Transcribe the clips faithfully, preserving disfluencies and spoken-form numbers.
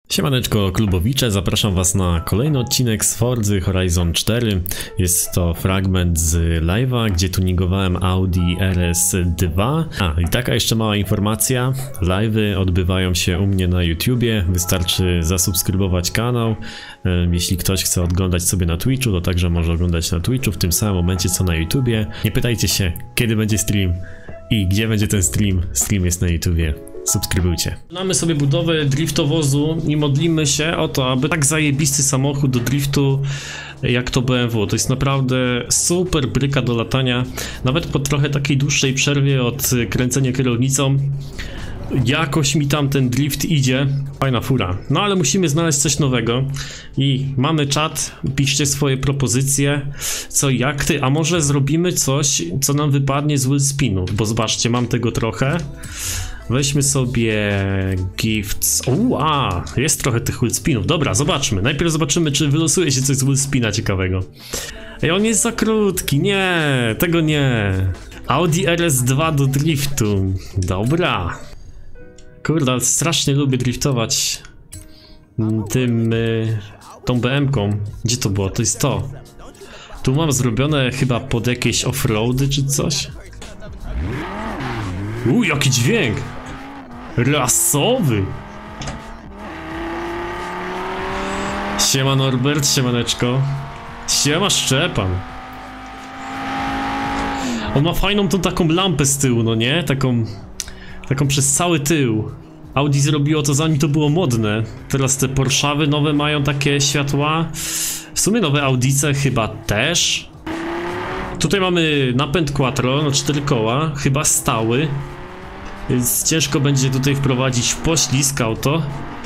Siemaneczko klubowicze, zapraszam was na kolejny odcinek z Forzy Horizon cztery. Jest to fragment z live'a, gdzie tuningowałem Audi R S dwa. A, i taka jeszcze mała informacja, live'y odbywają się u mnie na YouTubie, wystarczy zasubskrybować kanał. Jeśli ktoś chce oglądać sobie na Twitchu, to także może oglądać na Twitchu w tym samym momencie co na YouTubie. Nie pytajcie się, kiedy będzie stream i gdzie będzie ten stream. Stream jest na YouTubie. Subskrybujcie. Mamy sobie budowę driftowozu i modlimy się o to, aby tak zajebisty samochód do driftu jak to B M W. To jest naprawdę super bryka do latania. Nawet po trochę takiej dłuższej przerwie od kręcenia kierownicą jakoś mi tam ten drift idzie. Fajna fura. No ale musimy znaleźć coś nowego. I mamy czat, piszcie swoje propozycje. Co jak ty, a może zrobimy coś, co nam wypadnie z wheel spinów. Bo zobaczcie, mam tego trochę. Weźmy sobie gifts. Ua, jest trochę tych wheel spinów. Dobra, zobaczmy. Najpierw zobaczymy, czy wylosuje się coś z wheel spina ciekawego. Ej, on jest za krótki. Nie, tego nie. Audi R S dwa do driftu. Dobra. Kurde, ale strasznie lubię driftować tym, y, tą B M-ką. Gdzie to było? To jest to. Tu mam zrobione chyba pod jakieś offroady czy coś. Uuu, jaki dźwięk! Rasowy! Siema Norbert, siemaneczko. Siema Szczepan. On ma fajną tą taką lampę z tyłu, no nie? Taką... Taką przez cały tył. Audi zrobiło to, zanim to było modne. Teraz te Porschawy nowe mają takie światła. W sumie nowe Audice chyba też. Tutaj mamy napęd quattro na cztery koła, chyba stały. Więc ciężko będzie tutaj wprowadzić w poślizg auto,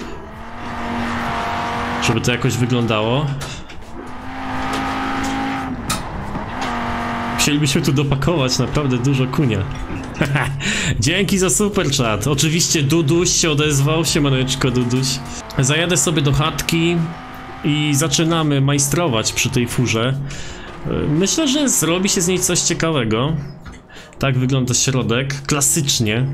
żeby to jakoś wyglądało. Chcielibyśmy tu dopakować naprawdę dużo kunia. Dzięki za super chat. Oczywiście Duduś się odezwał, siemaneczko Duduś. Zajadę sobie do chatki i zaczynamy majstrować przy tej furze. Myślę, że zrobi się z niej coś ciekawego. Tak wygląda środek, klasycznie.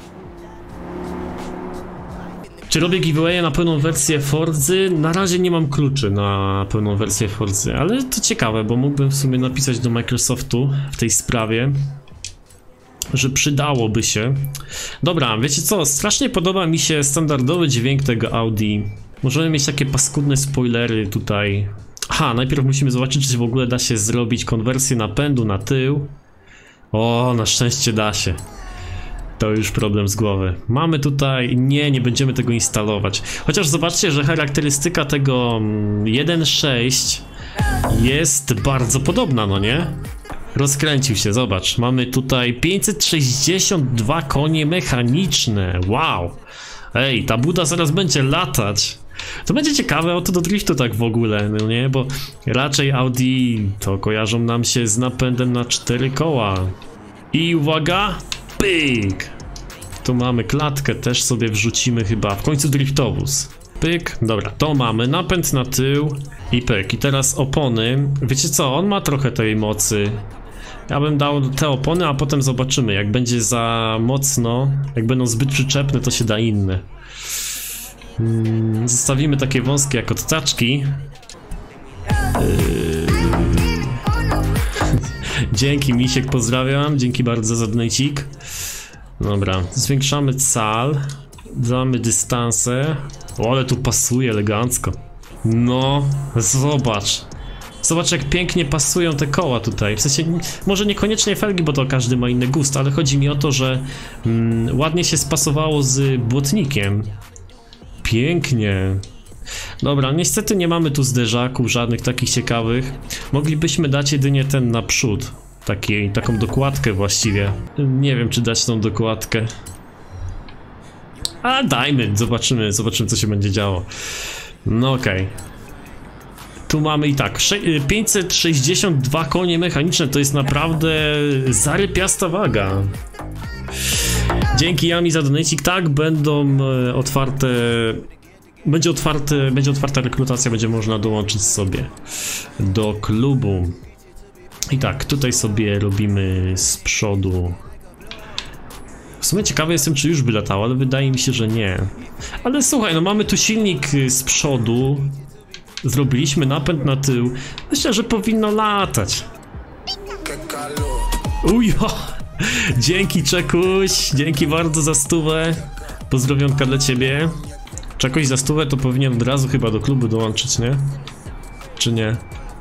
Czy robię giveaway na pełną wersję Forzy? Na razie nie mam kluczy na pełną wersję Forzy, ale to ciekawe, bo mógłbym w sumie napisać do Microsoftu w tej sprawie, że przydałoby się. Dobra, wiecie co, strasznie podoba mi się standardowy dźwięk tego Audi. Możemy mieć takie paskudne spoilery tutaj. Aha, najpierw musimy zobaczyć, czy w ogóle da się zrobić konwersję napędu na tył. O, na szczęście da się. To już problem z głowy. Mamy tutaj... Nie, nie będziemy tego instalować. Chociaż zobaczcie, że charakterystyka tego jeden sześć jest bardzo podobna, no nie? Rozkręcił się, zobacz. Mamy tutaj pięćset sześćdziesiąt dwa konie mechaniczne. Wow. Ej, ta buda zaraz będzie latać. To będzie ciekawe auto do driftu tak w ogóle, no nie? Bo raczej Audi to kojarzą nam się z napędem na cztery koła. I uwaga, pyk! Tu mamy klatkę, też sobie wrzucimy chyba, w końcu driftowóz. Pyk, dobra, to mamy, napęd na tył i pyk. I teraz opony, wiecie co, on ma trochę tej mocy. Ja bym dał te opony, a potem zobaczymy, jak będzie za mocno, jak będą zbyt przyczepne, to się da inne. Hmm, zostawimy takie wąskie jak odtaczki. Yy... Dzięki Misiek, pozdrawiam, dzięki bardzo za donajcik. Dobra, zwiększamy cal, damy dystanse. O, ale tu pasuje elegancko. No, zobacz. Zobacz, jak pięknie pasują te koła tutaj. W sensie, może niekoniecznie felgi, bo to każdy ma inny gust, ale chodzi mi o to, że mm, ładnie się spasowało z błotnikiem. Pięknie. Dobra, niestety nie mamy tu zderzaków, żadnych takich ciekawych. Moglibyśmy dać jedynie ten naprzód. Taki, taką dokładkę właściwie. Nie wiem, czy dać tą dokładkę. A dajmy, zobaczymy, zobaczymy, co się będzie działo. No okej. Okay. Tu mamy i tak, pięćset sześćdziesiąt dwa konie mechaniczne, to jest naprawdę zarypiasta waga. Dzięki Jami za donacik. Tak, będą e, otwarte... Będzie, otwarte, będzie otwarta rekrutacja, będzie można dołączyć sobie do klubu. I tak, tutaj sobie robimy z przodu sumie ciekawy jestem, czy już by latało, ale wydaje mi się, że nie. Ale słuchaj, no mamy tu silnik z przodu. Zrobiliśmy napęd na tył. Myślę, że powinno latać. Ujo! Dzięki, Czekuś, dzięki bardzo za stówę. Pozdrowionka dla ciebie. Czekuś za stówę to powinien od razu chyba do klubu dołączyć, nie? Czy nie?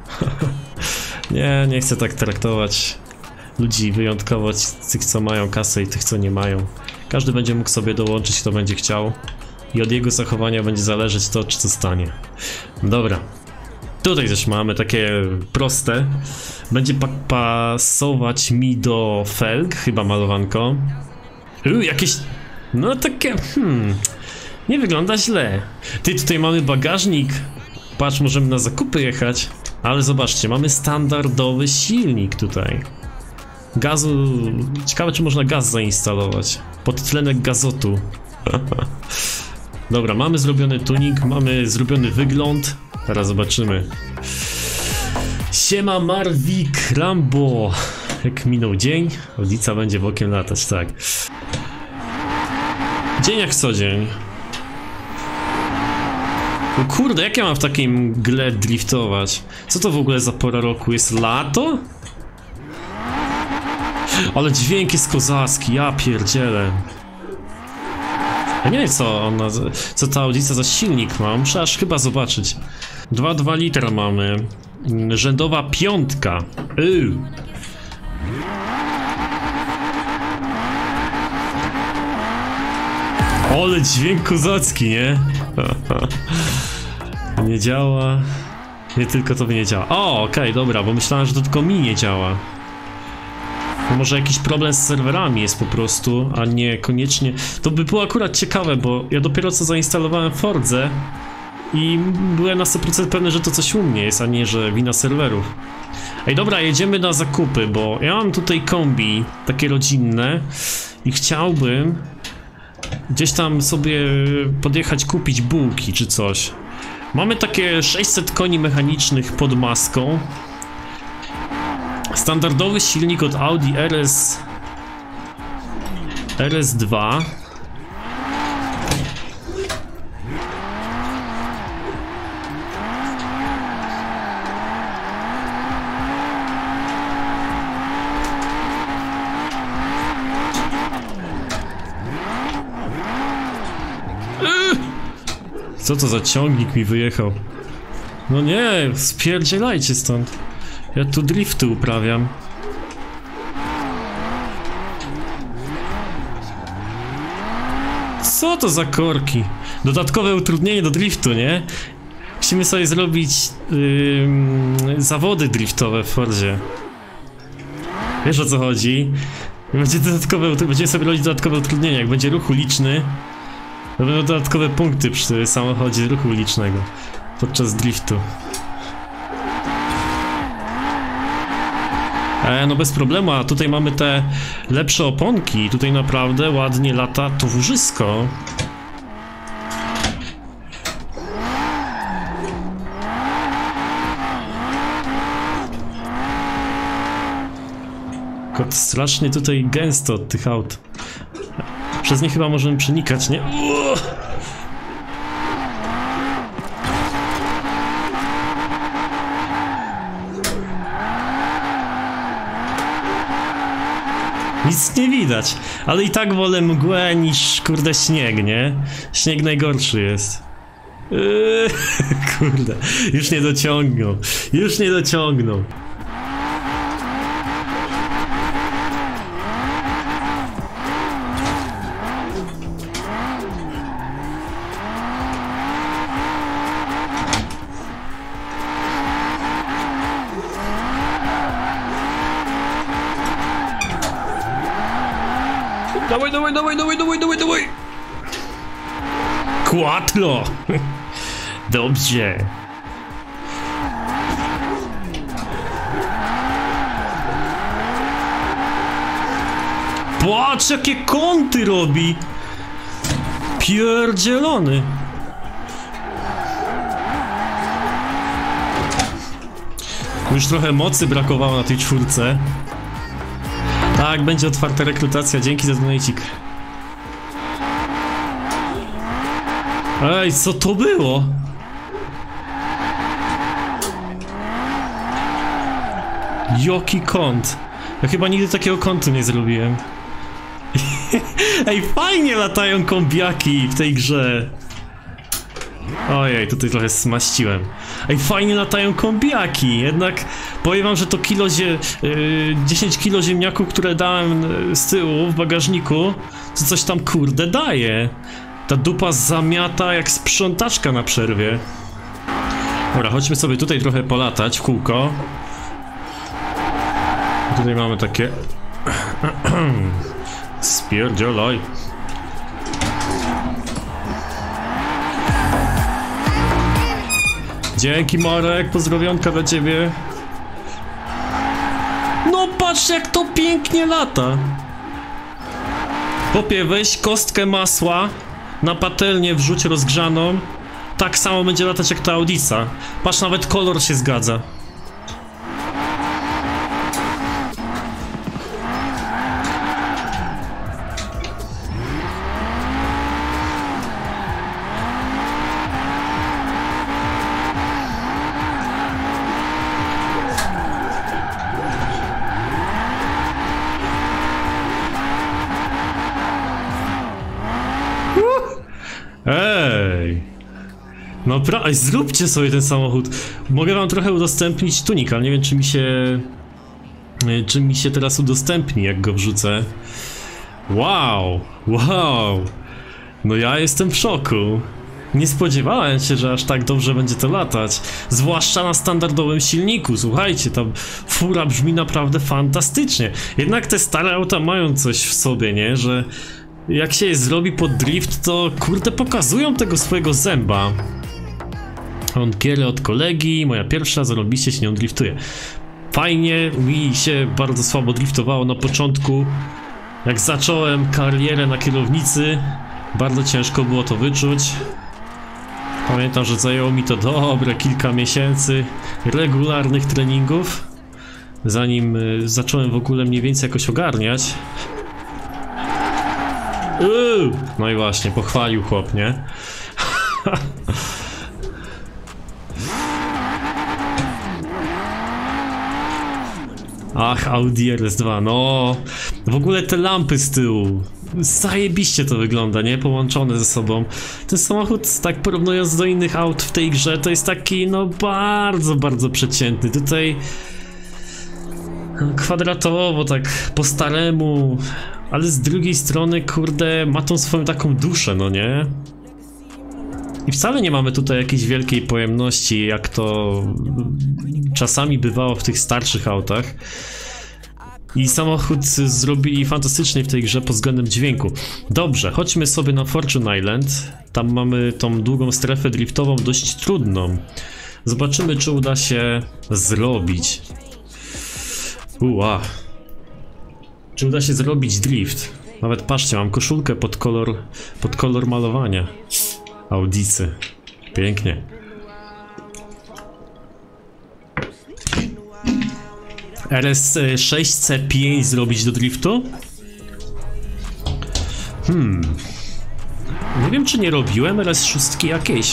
Nie, nie chcę tak traktować ludzi wyjątkowo, tych co mają kasę i tych co nie mają. Każdy będzie mógł sobie dołączyć, kto będzie chciał. I od jego zachowania będzie zależeć to, czy co stanie. Dobra. Tutaj też mamy takie proste. Będzie pa pasować mi do felg, chyba malowanko. Uuu, jakieś... No takie... Hmm... Nie wygląda źle. Ty, tutaj mamy bagażnik. Patrz, możemy na zakupy jechać. Ale zobaczcie, mamy standardowy silnik tutaj. Gazu... Ciekawe, czy można gaz zainstalować. Podtlenek gazotu. Dobra, mamy zrobiony tuning, mamy zrobiony wygląd. Teraz zobaczymy. Siema Marwik Rambo. Jak minął dzień, Audica będzie bokiem latać, tak. Dzień jak co dzień. No kurde, jak ja mam w takiej mgle driftować? Co to w ogóle za pora roku? Jest lato? Ale dźwięk jest kozacki, ja pierdzielę. Ja nie wiem co ona, co ta Audica za silnik ma, muszę aż chyba zobaczyć. dwa przecinek dwa litra mamy. Rzędowa piątka. Yy. Ale dźwięk kozacki, nie? Nie działa. Nie tylko to by nie działa. O, okej, okay, dobra, bo myślałem, że to tylko mi nie działa. Może jakiś problem z serwerami jest po prostu, a nie koniecznie... To by było akurat ciekawe, bo ja dopiero co zainstalowałem Fordzę i byłem na sto procent pewny, że to coś u mnie jest, a nie, że wina serwerów. Ej, dobra, jedziemy na zakupy, bo ja mam tutaj kombi, takie rodzinne i chciałbym gdzieś tam sobie podjechać kupić bułki czy coś. Mamy takie sześćset koni mechanicznych pod maską. Standardowy silnik od Audi R S R S dwa. Co to za ciągnik mi wyjechał? No nie, spierdzielajcie stąd. Ja tu drifty uprawiam. Co to za korki? Dodatkowe utrudnienie do driftu, nie? Musimy sobie zrobić yy, zawody driftowe w Fordzie. Wiesz o co chodzi? Będzie dodatkowe, będziemy sobie robić dodatkowe utrudnienia. Jak będzie ruch uliczny, to będą dodatkowe punkty przy samochodzie ruchu ulicznego podczas driftu. E, no bez problemu, a tutaj mamy te lepsze oponki. Tutaj naprawdę ładnie lata towarzysko. Kot strasznie tutaj gęsto od tych aut. Przez nie chyba możemy przenikać, nie? Uuu! Nic nie widać, ale i tak wolę mgłę niż kurde śnieg, nie? Śnieg najgorszy jest. Yy, kurde, już nie dociągnął, już nie dociągnął. Dawaj, dawaj, dawaj, dawaj, dawaj, dawaj, dawaj! Quattro! Dobrze. Patrz, jakie kąty robi! Pierdzielony! Już trochę mocy brakowało na tej czwórce. Tak, będzie otwarta rekrutacja, dzięki za donajcik. Ej, co to było? Jaki kąt? Ja chyba nigdy takiego kątu nie zrobiłem. Ej, fajnie latają kombiaki w tej grze. Ojej, tutaj trochę smaściłem. Ej, fajnie latają kombiaki. Jednak powiem wam, że to kilo zie... Yy, dziesięć kilo ziemniaków, które dałem z tyłu w bagażniku, to coś tam kurde daje. Ta dupa zamiata jak sprzątaczka na przerwie. Dobra, chodźmy sobie tutaj trochę polatać w kółko. Tutaj mamy takie... Spierdzielaj. Dzięki Marek, pozdrowionka dla ciebie. No patrz jak to pięknie lata. Popie, weź kostkę masła na patelnię wrzuć rozgrzaną. Tak samo będzie latać jak ta Audica. Patrz, nawet kolor się zgadza. Ej! No pra... zróbcie sobie ten samochód. Mogę wam trochę udostępnić tunika. Nie wiem, czy mi się... Czy mi się teraz udostępni, jak go wrzucę. Wow! Wow! No ja jestem w szoku. Nie spodziewałem się, że aż tak dobrze będzie to latać. Zwłaszcza na standardowym silniku. Słuchajcie, ta fura brzmi naprawdę fantastycznie. Jednak te stare auta mają coś w sobie, nie? Że... jak się je zrobi pod drift, to kurde pokazują tego swojego zęba. Onkiery od kolegi, moja pierwsza, zarobiście się nią driftuje. Fajnie, mi się bardzo słabo driftowało na początku. Jak zacząłem karierę na kierownicy, bardzo ciężko było to wyczuć. Pamiętam, że zajęło mi to dobre kilka miesięcy regularnych treningów, zanim y, zacząłem w ogóle mniej więcej jakoś ogarniać. Uuu, no i właśnie, pochwalił chłop, nie? Ach, Audi R S dwa, no. W ogóle te lampy z tyłu. Zajebiście to wygląda, nie? Połączone ze sobą. Ten samochód, tak porównując do innych aut w tej grze, to jest taki, no bardzo, bardzo przeciętny. Tutaj... kwadratowo, tak po staremu, ale z drugiej strony, kurde, ma tą swoją taką duszę, no nie? I wcale nie mamy tutaj jakiejś wielkiej pojemności, jak to czasami bywało w tych starszych autach. I samochód zrobili fantastycznie w tej grze pod względem dźwięku. Dobrze, chodźmy sobie na Fortune Island. Tam mamy tą długą strefę driftową, dość trudną. Zobaczymy, czy uda się zrobić. Uła. Czy uda się zrobić drift? Nawet patrzcie, mam koszulkę pod kolor, pod kolor malowania Audicy. Pięknie. R S sześć C pięć zrobić do driftu? Hmm. Nie wiem, czy nie robiłem R S sześć jakieś.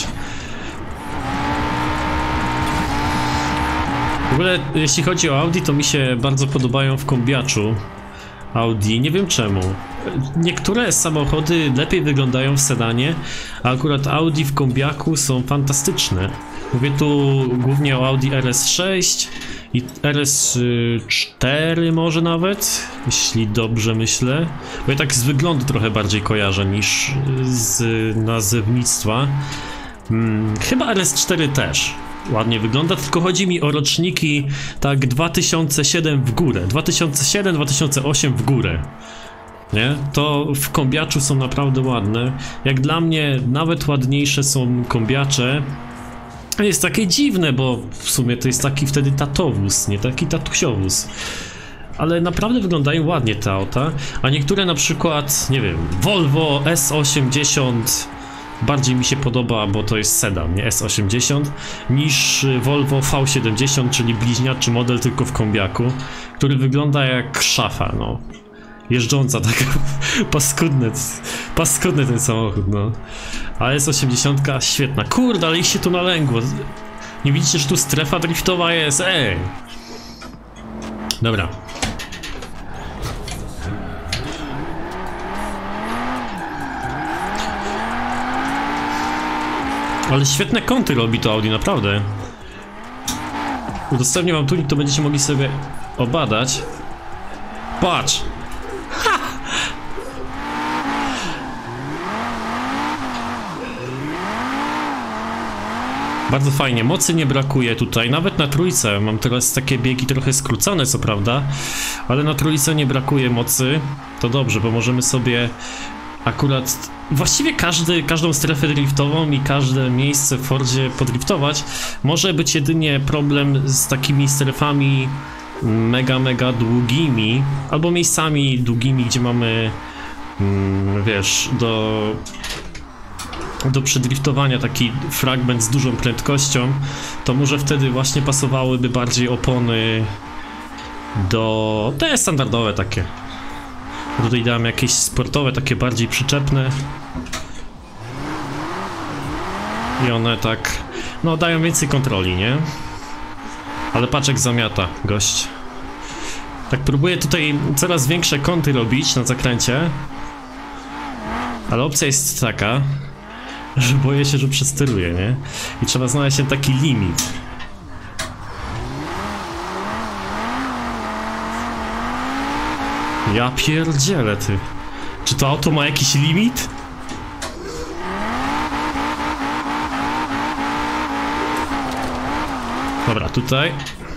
W ogóle, jeśli chodzi o Audi, to mi się bardzo podobają w kombiaczu Audi, nie wiem czemu. Niektóre samochody lepiej wyglądają w sedanie, a akurat Audi w kombiaku są fantastyczne. Mówię tu głównie o Audi R S sześć i R S cztery może nawet, jeśli dobrze myślę. Bo ja tak z wyglądu trochę bardziej kojarzę niż z nazewnictwa. Hmm, chyba R S cztery też ładnie wygląda, tylko chodzi mi o roczniki tak dwa tysiące siedem w górę, dwa tysiące siedem dwa tysiące osiem w górę, nie? To w kombiaczu są naprawdę ładne. Jak dla mnie nawet ładniejsze są kombiacze. Jest takie dziwne, bo w sumie to jest taki wtedy tatowóz, nie taki tatusiowóz. Ale naprawdę wyglądają ładnie te auta, a niektóre na przykład, nie wiem, Volvo S osiemdziesiąt bardziej mi się podoba, bo to jest sedan, nie S osiemdziesiąt, niż Volvo V siedemdziesiąt, czyli bliźniaczy model tylko w kombiaku, który wygląda jak szafa, no. jeżdżąca, taka paskudny, paskudny ten samochód, no. Ale jest osiemdziesiątka, świetna. Kurde, ale ich się tu nalęgło. Nie widzicie, że tu strefa driftowa jest? Ej! Dobra. Ale świetne kąty robi to Audi, naprawdę. Udostępnię wam tunik, to będziecie mogli sobie obadać. Patrz! Ha! Bardzo fajnie, mocy nie brakuje tutaj, nawet na trójce. Mam teraz takie biegi trochę skrócone, co prawda, ale na trójce nie brakuje mocy. To dobrze, bo możemy sobie akurat właściwie każdy, każdą strefę driftową i każde miejsce w Fordzie podriftować. Może być jedynie problem z takimi strefami mega, mega długimi, albo miejscami długimi, gdzie mamy, mm, wiesz, do, do przedriftowania taki fragment z dużą prędkością, to może wtedy właśnie pasowałyby bardziej opony do... te standardowe takie. Tutaj dam jakieś sportowe, takie bardziej przyczepne. I one tak, no dają więcej kontroli, nie? Ale patrz jak zamiata gość. Tak próbuję tutaj coraz większe kąty robić na zakręcie. Ale opcja jest taka, że boję się, że przesteruję, nie? I trzeba znaleźć ten taki limit. Ja pierdzielę, ty. Czy to auto ma jakiś limit? Dobra, tutaj.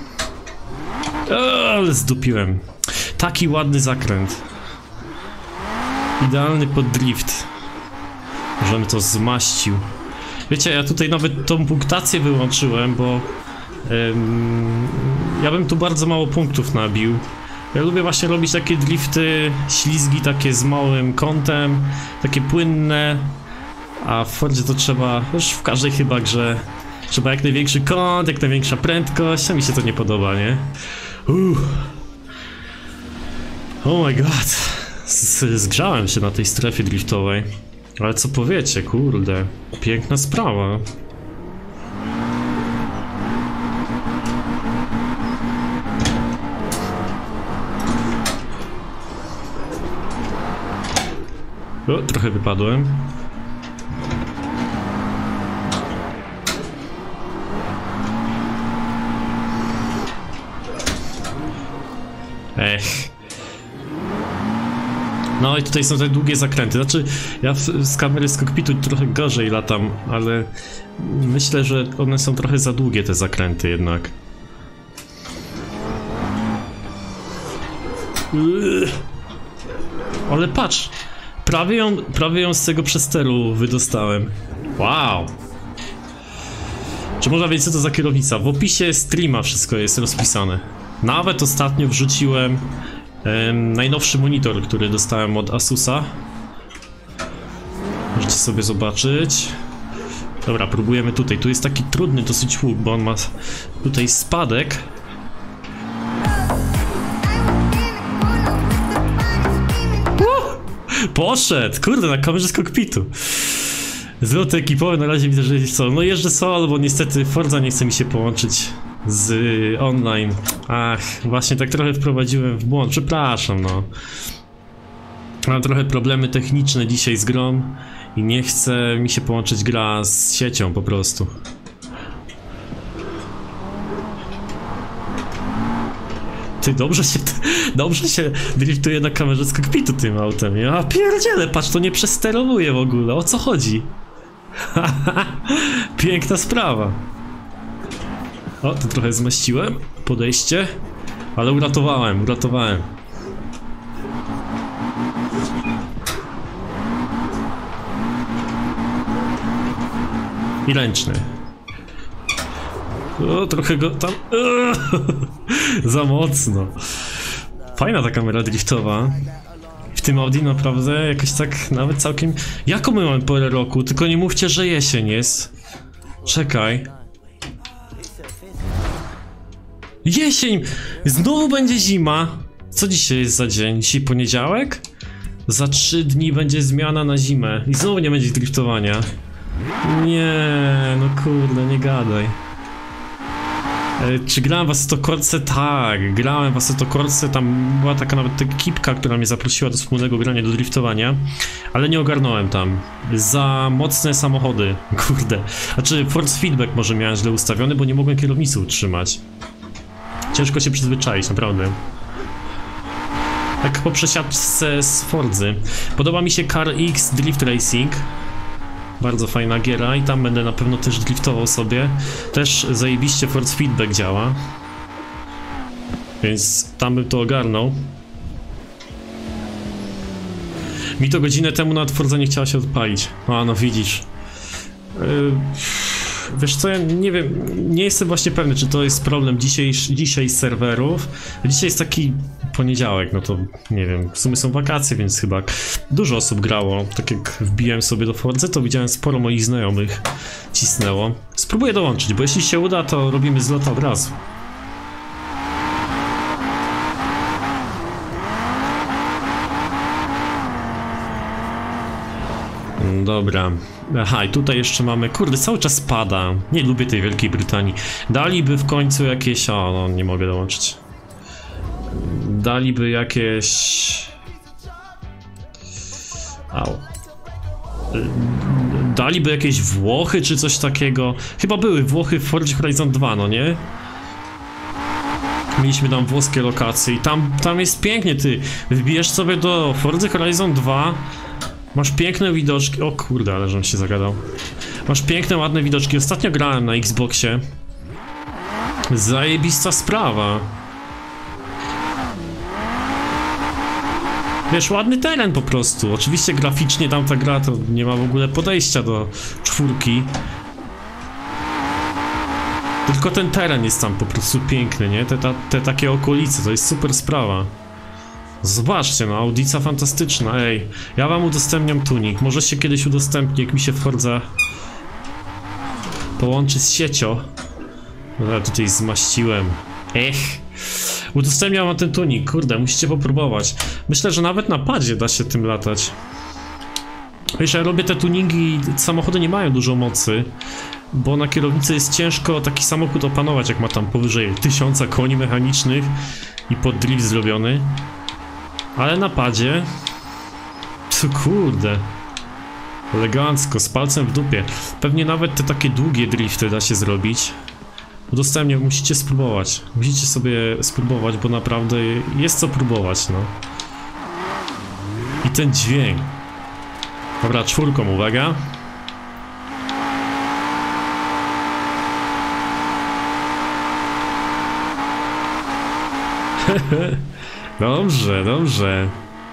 O, ale zdupiłem. Taki ładny zakręt. Idealny pod drift. Żebym to zmaścił. Wiecie, ja tutaj nawet tą punktację wyłączyłem, bo ym, ja bym tu bardzo mało punktów nabił. Ja lubię właśnie robić takie drifty, ślizgi takie z małym kątem, takie płynne. A w Fordzie to trzeba, już w każdej chyba grze, trzeba jak największy kąt, jak największa prędkość, a mi się to nie podoba, nie? Uff. Oh my god. Z zgrzałem się na tej strefie driftowej. Ale co powiecie, kurde, piękna sprawa. O, trochę wypadłem. Ech. No i tutaj są te długie zakręty. Znaczy, ja w, z kamery z kokpitu trochę gorzej latam, ale myślę, że one są trochę za długie, te zakręty jednak. Uuu. Ale patrz! Prawie ją, prawie ją z tego przesteru wydostałem. Wow! Czy można wiedzieć, co to za kierownica? W opisie streama wszystko jest rozpisane. Nawet ostatnio wrzuciłem em, najnowszy monitor, który dostałem od Asusa. Możecie sobie zobaczyć. Dobra, próbujemy tutaj. Tu jest taki trudny dosyć łuk, bo on ma tutaj spadek. Poszedł! Kurde, na kamerze z kokpitu. Zloty ekipowe, na razie widzę, że jest co. No jeżdżę solo, bo niestety Forza nie chce mi się połączyć z online. Ach, właśnie tak trochę wprowadziłem w błąd. Przepraszam, no. Mam trochę problemy techniczne dzisiaj z grą i nie chce mi się połączyć gra z siecią po prostu. Ty, dobrze się, dobrze się driftuje na kamerze z kokpitu tym autem. Ja pierdzielę, patrz, to nie przesterowuje w ogóle. O co chodzi? Piękna sprawa. O, tu trochę zmaściłem podejście, ale uratowałem, uratowałem. I ręczny. O, trochę go tam... Za mocno. Fajna ta kamera driftowa. W tym Audi naprawdę jakoś tak nawet całkiem... Jaką my mamy porę roku? Tylko nie mówcie, że jesień jest. Czekaj. Jesień! Znowu będzie zima. Co dzisiaj jest za dzień? Dzisiaj poniedziałek? Za trzy dni będzie zmiana na zimę i znowu nie będzie driftowania. Nie, no kurde, nie gadaj. E, czy grałem w Assetto Corsa? Tak, grałem w Assetto Corsa, tam była taka nawet ekipka, która mnie zaprosiła do wspólnego grania, do driftowania, ale nie ogarnąłem tam. Za mocne samochody, kurde. Znaczy force feedback może miałem źle ustawiony, bo nie mogłem kierownicy utrzymać. Ciężko się przyzwyczaić, naprawdę. Tak po przesiadce z Forzy. Podoba mi się Car X Drift Racing. Bardzo fajna giera i tam będę na pewno też driftował sobie. Też zajebiście force feedback działa. Więc tam bym to ogarnął. Mi to godzinę temu nawet Forza nie chciała się odpalić. A no widzisz. Yy, wiesz co, ja nie wiem, nie jestem właśnie pewny, czy to jest problem dzisiaj, dzisiaj z serwerów. Dzisiaj jest taki poniedziałek, no to nie wiem, w sumie są wakacje, więc chyba dużo osób grało. Tak jak wbiłem sobie do Forza, to widziałem sporo moich znajomych cisnęło. Spróbuję dołączyć, bo jeśli się uda, to robimy zlot od razu. Dobra. Aha, i tutaj jeszcze mamy... Kurde, cały czas pada. Nie lubię tej Wielkiej Brytanii. Daliby w końcu jakieś... O, no nie mogę dołączyć. Daliby jakieś... Au. Daliby jakieś Włochy czy coś takiego. Chyba były Włochy w Forza Horizon dwa, no nie? Mieliśmy tam włoskie lokacje i tam, tam jest pięknie, ty. Wbijesz sobie do Forza Horizon dwa. Masz piękne widoczki. O kurde, ale żebym się zagadał. Masz piękne, ładne widoczki. Ostatnio grałem na Xboxie. Zajebista sprawa. Wiesz, ładny teren po prostu. Oczywiście graficznie tamta gra to nie ma w ogóle podejścia do czwórki. Tylko ten teren jest tam po prostu piękny, nie? Te, ta, te takie okolice, to jest super sprawa. Zobaczcie, no, audica fantastyczna, ej. Ja wam udostępniam tunik. Może się kiedyś udostępni, jak mi się Forza połączy z siecią. No, ja tutaj zmaściłem. Ech. Udostępniam wam ten tunik, kurde, musicie popróbować. Myślę, że nawet na padzie da się tym latać. Wiesz, ja robię te tuningi, samochody nie mają dużo mocy, bo na kierownicy jest ciężko taki samochód opanować, jak ma tam powyżej tysiąca koni mechanicznych i pod drift zrobiony. Ale na padzie... To kurde... Elegancko, z palcem w dupie. Pewnie nawet te takie długie drifty da się zrobić. Udostępniam, musicie spróbować. Musicie sobie spróbować, bo naprawdę jest co próbować, no. I ten dźwięk. Dobra, czwórką, uwaga. Dobrze, dobrze.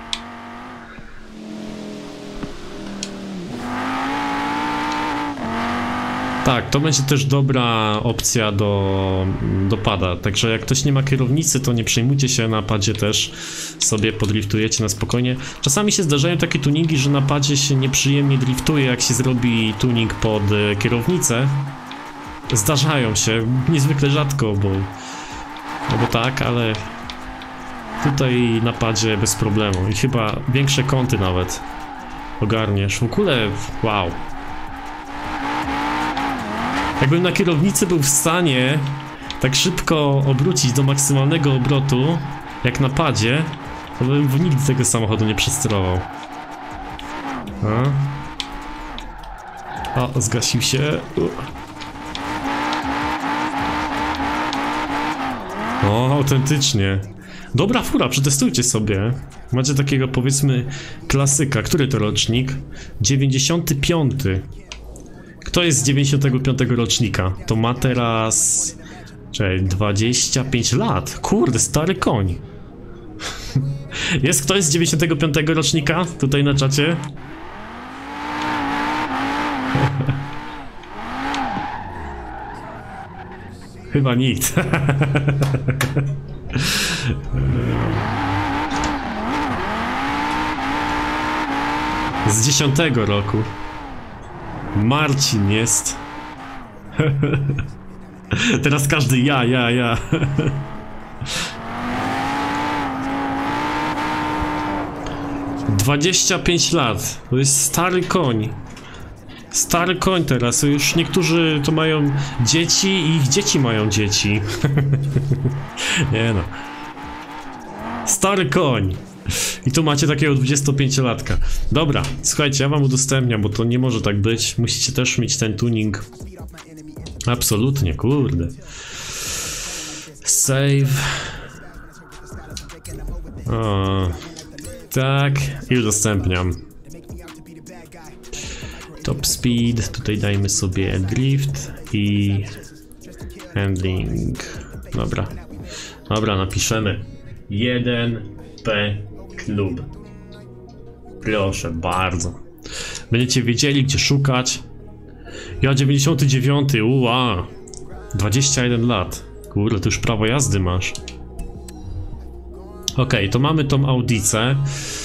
Tak, to będzie też dobra opcja do, do pada, także jak ktoś nie ma kierownicy, to nie przejmujcie się, na padzie też sobie podriftujecie na spokojnie. Czasami się zdarzają takie tuningi, że na padzie się nieprzyjemnie driftuje, jak się zrobi tuning pod kierownicę. Zdarzają się, niezwykle rzadko, bo, no bo tak, ale tutaj na padzie bez problemu i chyba większe kąty nawet ogarniesz. W ogóle, wow. Jakbym na kierownicy był w stanie tak szybko obrócić do maksymalnego obrotu, jak na padzie, to bym nigdy tego samochodu nie przesterował. A, o, zgasił się. O, autentycznie. Dobra fura, przetestujcie sobie. Macie takiego, powiedzmy, klasyka. Który to rocznik? dziewięćdziesiąty piąty. Kto jest z dziewięćdziesiątego piątego rocznika? To ma teraz... Czekaj, dwadzieścia pięć lat. Kurde, stary koń. Jest ktoś z dziewięćdziesiątego piątego rocznika? Tutaj na czacie? Chyba nikt. Z dziesiątego roku. Marcin jest. Teraz każdy ja, ja, ja. dwadzieścia pięć lat. To jest stary koń. Stary koń teraz. Już niektórzy to mają dzieci i ich dzieci mają dzieci. Nie no. Stary koń. I tu macie takiego dwudziestopięciolatka. Dobra, słuchajcie, ja wam udostępniam, bo to nie może tak być. Musicie też mieć ten tuning. Absolutnie, kurde. Save. O, tak, i udostępniam. Top speed, tutaj dajmy sobie drift i handling. Dobra, dobra, napiszemy jeden P klub. Proszę bardzo. Będziecie wiedzieli, gdzie szukać. Ja dziewięćdziesiąty dziewiąty, uła. dwadzieścia jeden lat. Kurde, ty już prawo jazdy masz. Ok, to mamy tą Audicę.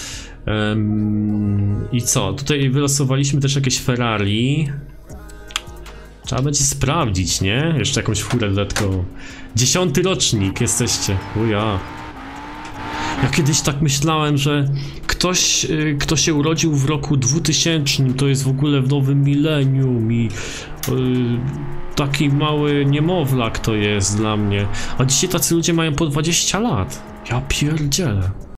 Um, I co? Tutaj wylosowaliśmy też jakieś Ferrari. Trzeba będzie sprawdzić, nie? Jeszcze jakąś furę dodatkową. Dziesiąty rocznik jesteście. Uja. Ja kiedyś tak myślałem, że ktoś, kto się urodził w roku dwutysięcznym, to jest w ogóle w nowym milenium i yy, taki mały niemowlak to jest dla mnie. A dzisiaj tacy ludzie mają po dwadzieścia lat. Ja pierdzielę.